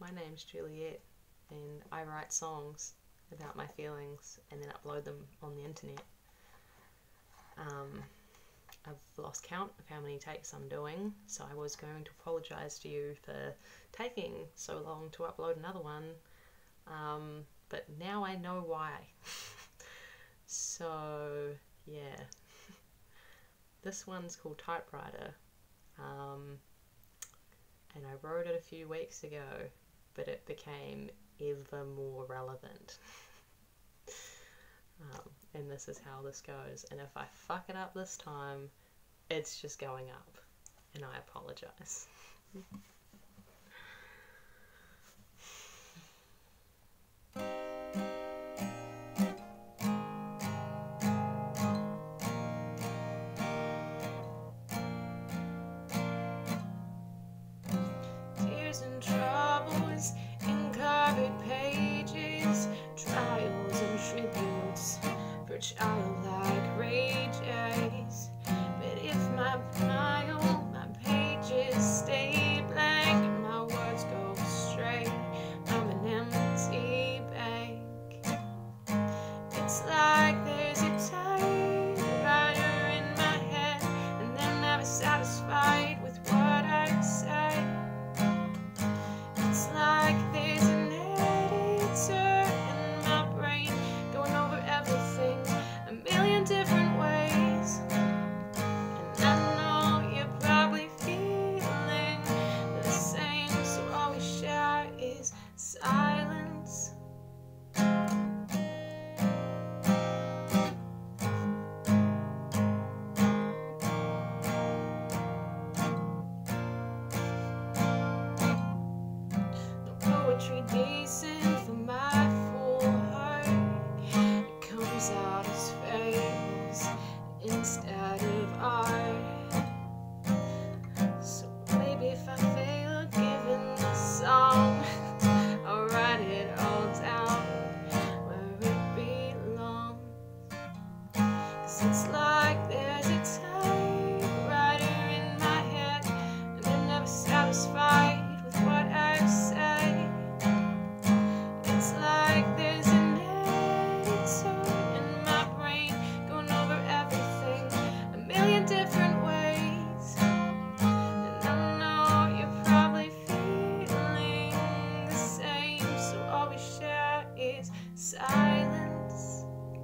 my name's Juliet and I write songs about my feelings and then upload them on the internet. I've lost count of how many takes I'm doing, so I was going to apologise to you for taking so long to upload another one, but now I know why. So yeah, this one's called Typewriter, and I wrote it a few weeks ago, but it became ever more relevant. And this is how this goes, and if I fuck it up this time, it's just going up, and I apologise. Tears and troubles in covered pages, trials and tributes for childlike rages. But if my pages stay blank and my words go astray, I'm an empty bank. It's like there's a typewriter in my head, and they're never satisfied with what I say. It's like there's an editor in my brain, going over everything a million different ways. And I know you're probably feeling the same, so all we share is silence. Poetry decent for my full heart, it comes out as fables instead of art. So maybe if I fail giving the song, I'll write it all down where it belongs. 'Cause it's like there's a typewriter in my head, and I'm never satisfied with what I say. It's like there's an editor in my brain, going over everything a million different ways. And I know you're probably feeling the same, so all we share is silence.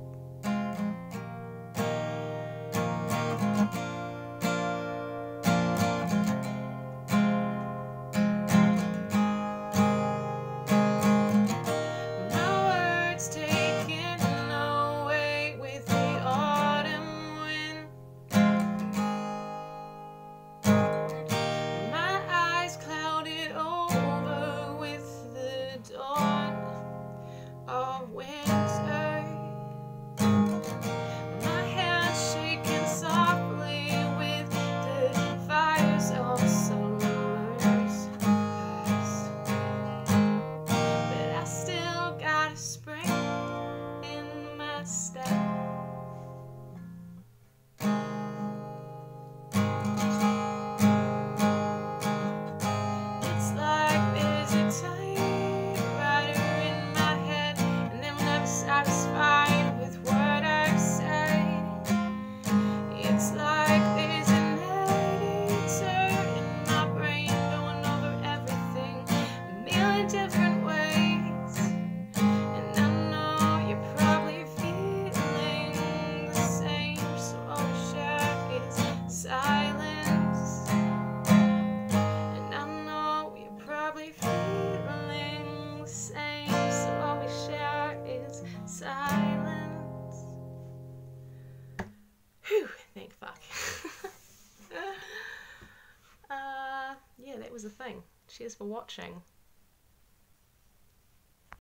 Taken away with the autumn wind, my eyes clouded over with the dawn of winter, my hands shaking softly with the fires of summer's past, but I still got a spring in my step. It's like there's a typewriter in my head, and I'm never satisfied with what I say. It's like there's an editor in my brain, going over everything a million different ways. And I know you're probably feeling the same, so all we share is silence. And I know you're probably feeling the same, so all we share is silence. Whew, thank fuck. Yeah, that was the thing. Cheers for watching.